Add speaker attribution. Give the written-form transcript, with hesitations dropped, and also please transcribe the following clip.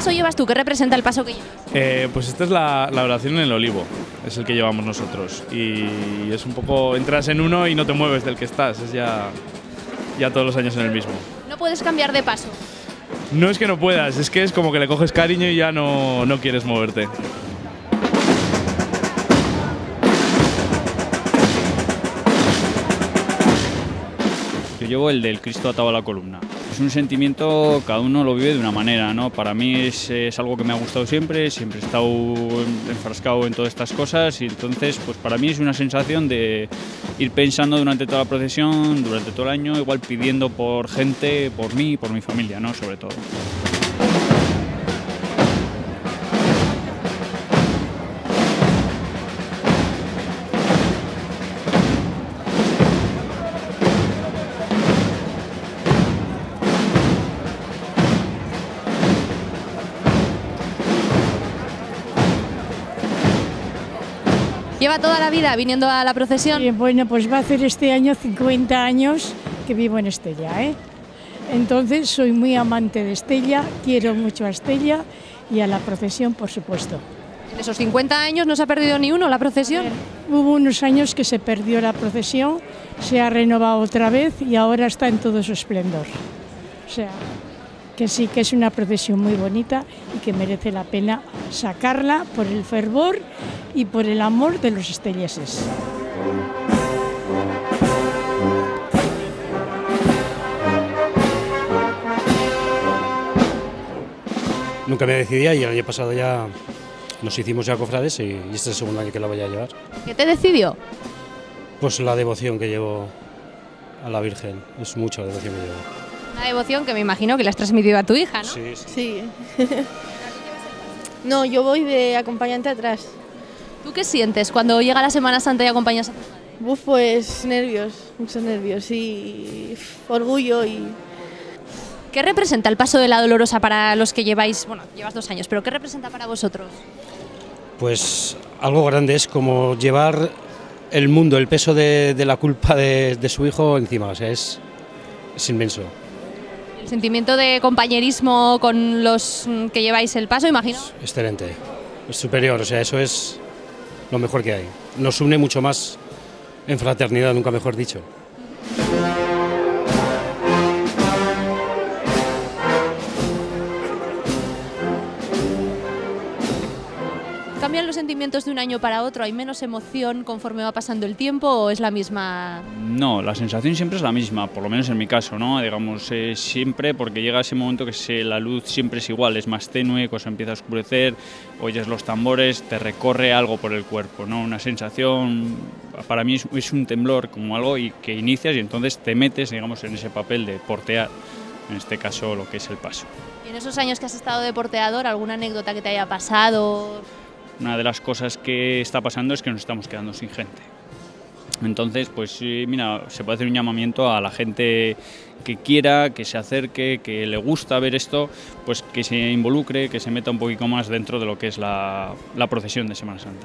Speaker 1: paso llevas tú? ¿Qué representa el paso que llevas?
Speaker 2: Pues esta es la oración en el olivo, es el que llevamos nosotros. Y es un poco, entras en uno y no te mueves del que estás, es ya todos los años en el mismo.
Speaker 1: No puedes cambiar de paso.
Speaker 2: No es que no puedas, es que es como que le coges cariño y ya no quieres moverte.
Speaker 3: Yo llevo el del Cristo atado a la columna. Es un sentimiento, cada uno lo vive de una manera, ¿no? Para mí es algo que me ha gustado siempre he estado enfrascado en todas estas cosas y entonces pues para mí es una sensación de ir pensando durante toda la procesión, durante todo el año, igual pidiendo por gente, por mí y por mi familia, ¿no? Sobre todo.
Speaker 1: ¿Lleva toda la vida viniendo a la procesión?
Speaker 4: Y bueno, pues va a hacer este año 50 años que vivo en Estella, ¿eh? Entonces soy muy amante de Estella, quiero mucho a Estella y a la procesión, por supuesto.
Speaker 1: En esos 50 años no se ha perdido ni uno la procesión.
Speaker 4: Hubo unos años que se perdió la procesión, se ha renovado otra vez y ahora está en todo su esplendor. O sea, que sí que es una procesión muy bonita y que merece la pena sacarla por el fervor y por el amor de los estelleses.
Speaker 5: Nunca me decidía y el año pasado ya nos hicimos ya cofrades y este es el segundo año que la voy a llevar.
Speaker 1: ¿Qué te decidió?
Speaker 5: Pues la devoción que llevo a la Virgen, es mucha devoción que llevo.
Speaker 1: Una devoción que me imagino que le has transmitido a tu hija, ¿no?
Speaker 5: Sí.
Speaker 6: Sí. No, yo voy de acompañante atrás.
Speaker 1: ¿Tú qué sientes cuando llega la Semana Santa y acompañas a tu madre?
Speaker 6: Pues nervios, muchos nervios y orgullo y...
Speaker 1: ¿Qué representa el paso de la Dolorosa para los que lleváis, bueno, llevas 2 años, pero qué representa para vosotros?
Speaker 5: Pues algo grande, es como llevar el mundo, el peso de la culpa de su hijo encima, o sea, es inmenso.
Speaker 1: El sentimiento de compañerismo con los que lleváis el paso, imagino.
Speaker 5: Excelente, es superior, o sea, eso es lo mejor que hay. Nos une mucho más en fraternidad, nunca mejor dicho.
Speaker 1: ¿Cambian los sentimientos de un año para otro? ¿Hay menos emoción conforme va pasando el tiempo o es la misma?
Speaker 3: No, la sensación siempre es la misma, por lo menos en mi caso, ¿no? Digamos, siempre, porque llega ese momento que la luz siempre es igual, es más tenue, cosa empieza a oscurecer, oyes los tambores, te recorre algo por el cuerpo, ¿no? Una sensación, para mí es un temblor, como algo que inicias y entonces te metes, digamos, en ese papel de portear, en este caso lo que es el paso.
Speaker 1: ¿Y en esos años que has estado de porteador, alguna anécdota que te haya pasado?
Speaker 3: Una de las cosas que está pasando es que nos estamos quedando sin gente. Entonces, pues mira, se puede hacer un llamamiento a la gente que quiera, que se acerque, que le gusta ver esto, pues que se involucre, que se meta un poquito más dentro de lo que es la procesión de Semana Santa.